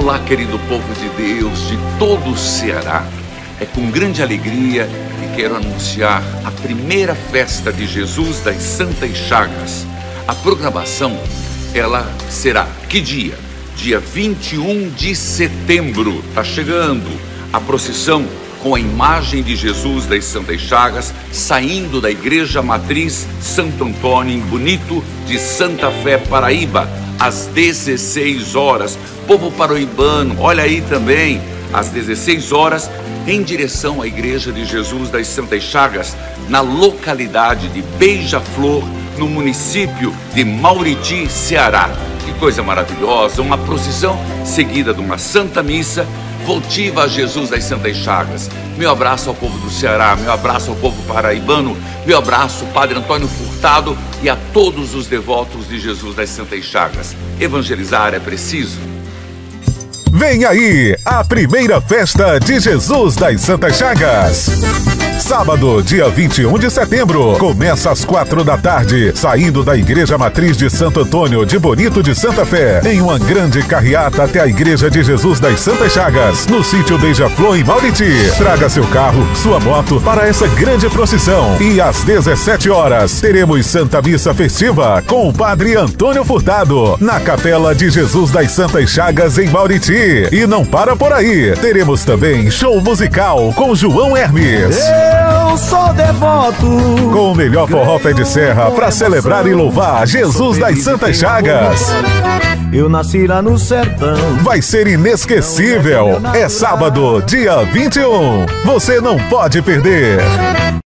Olá, querido povo de Deus, de todo o Ceará. É com grande alegria que quero anunciar a primeira festa de Jesus das Santas Chagas. A programação, ela será que dia? Dia 21 de setembro. Está chegando a procissão com a imagem de Jesus das Santas Chagas, saindo da Igreja Matriz Santo Antônio, em Bonito de Santa Fé, Paraíba, às 16 horas. Povo paraibano, olha aí também, às 16 horas, em direção à Igreja de Jesus das Santas Chagas, na localidade de Beija-Flor, no município de Mauriti, Ceará. Que coisa maravilhosa, uma procissão seguida de uma Santa Missa, votiva a Jesus das Santas Chagas. Meu abraço ao povo do Ceará, meu abraço ao povo paraibano, meu abraço ao Padre Antônio Furtado e a todos os devotos de Jesus das Santas Chagas. Evangelizar é preciso. Vem aí a primeira festa de Jesus das Santas Chagas. Sábado, dia 21 de setembro, começa às 4 da tarde, saindo da Igreja Matriz de Santo Antônio de Bonito de Santa Fé, em uma grande carreata até a Igreja de Jesus das Santas Chagas, no sítio Beija-Flor, em Mauriti. Traga seu carro, sua moto para essa grande procissão. E às 17 horas, teremos Santa Missa Festiva com o Padre Antônio Furtado, na Capela de Jesus das Santas Chagas, em Mauriti. E não para por aí, teremos também show musical com João Hermes. Eu sou devoto, com o melhor forró pé de serra para celebrar e louvar Jesus das Santas Chagas. Eu nasci lá no sertão. Vai ser inesquecível. É sábado, dia 21. Você não pode perder.